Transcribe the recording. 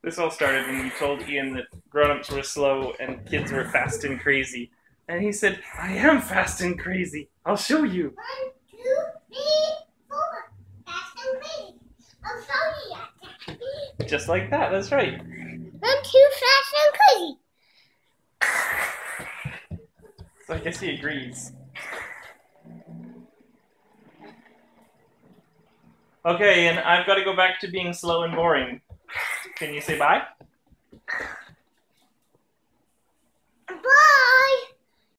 This all started when you told Ian that grown-ups were slow and kids were fast and crazy. And he said, I am fast and crazy. I'll show you. 1, 2, 3, 4. Fast and crazy. I'll show you. Just like that, that's right. 1, 2, fast and crazy. So I guess he agrees. Okay, and I've got to go back to being slow and boring. Can you say bye?